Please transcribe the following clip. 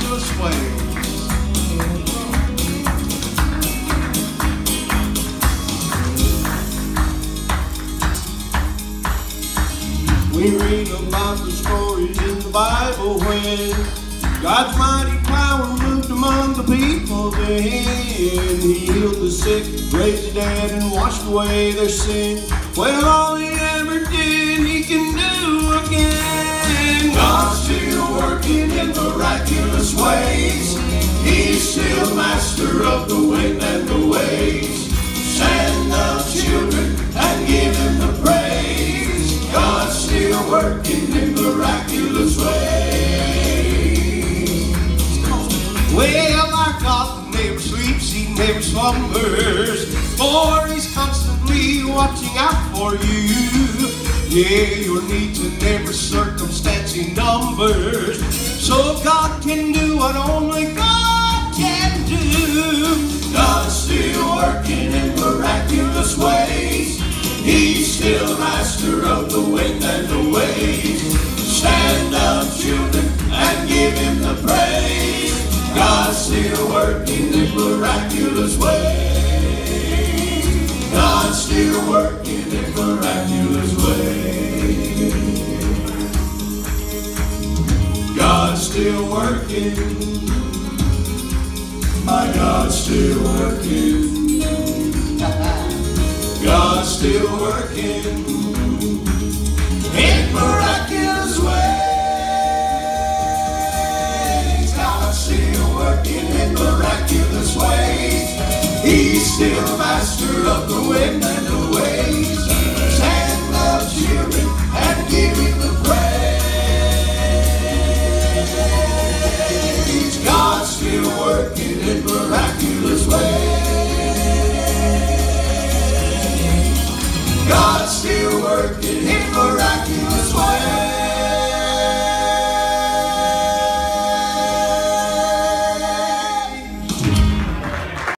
miraculous ways. We read about the stories in the Bible when God's mighty power moved among the people then. He healed the sick, raised the dead, and washed away their sin. Well, all he ever did, he can do again. God's still working in miraculous ways. He's still master of the wind and the waves. Stand up, children, and give him the praise. God's still working in miraculous ways. Well, our God never sleeps, he never slumbers, for he's constantly watching out for you. Yeah, your needs in every circumstance he numbers, so God can do what only God can do. God's still working in miraculous ways. He's still master of the wind and the waves. Stand up, children, and give him the praise. God's still working in miraculous ways. God's still working in miraculous ways. God's still working. My God's still working. God's still working in miraculous ways. God's still working in miraculous ways. He's still master of the wind and the waves. Stand up, children, and give him the praise. God's still working in miraculous ways. God's still working